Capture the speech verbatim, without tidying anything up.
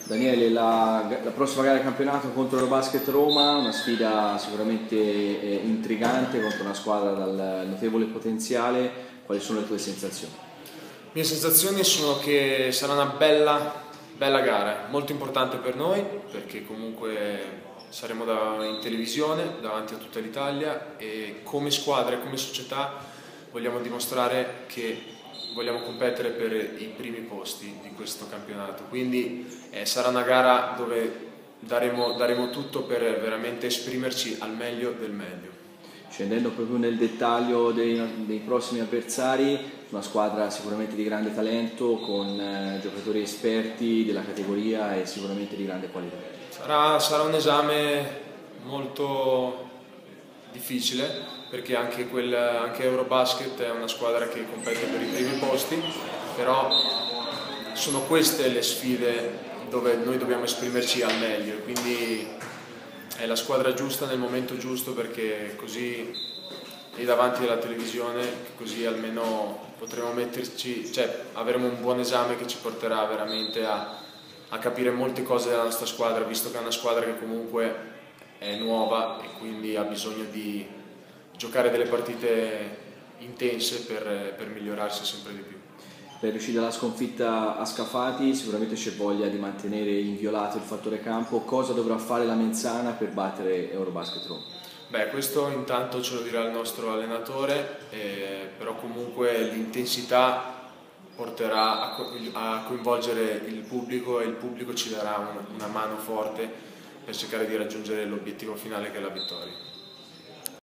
Daniele, la, la prossima gara di campionato contro Eurobasket Roma, una sfida sicuramente eh, intrigante contro una squadra dal notevole potenziale. Quali sono le tue sensazioni? Le mie sensazioni sono che sarà una bella, bella gara, molto importante per noi perché comunque saremo da, in televisione davanti a tutta l'Italia e come squadra e come società vogliamo dimostrare che vogliamo competere per i primi posti di questo campionato, quindi eh, sarà una gara dove daremo, daremo tutto per veramente esprimerci al meglio del meglio. Scendendo proprio nel dettaglio dei, dei prossimi avversari, una squadra sicuramente di grande talento, con eh, giocatori esperti della categoria e sicuramente di grande qualità. Sarà, sarà un esame molto difficile perché anche, quel, anche Eurobasket è una squadra che compete per i primi posti, però sono queste le sfide dove noi dobbiamo esprimerci al meglio, quindi è la squadra giusta nel momento giusto perché così lì davanti alla televisione, così almeno potremo metterci, cioè avremo un buon esame che ci porterà veramente a, a capire molte cose della nostra squadra, visto che è una squadra che comunque è nuova e quindi ha bisogno di giocare delle partite intense per, per migliorarsi sempre di più. Per riuscire alla sconfitta a Scafati sicuramente c'è voglia di mantenere inviolato il fattore campo. Cosa dovrà fare la Menzana per battere Eurobasket Roma? Beh, questo intanto ce lo dirà il nostro allenatore, eh, però comunque l'intensità porterà a, co a coinvolgere il pubblico e il pubblico ci darà una, una mano forte per cercare di raggiungere l'obiettivo finale che è la vittoria.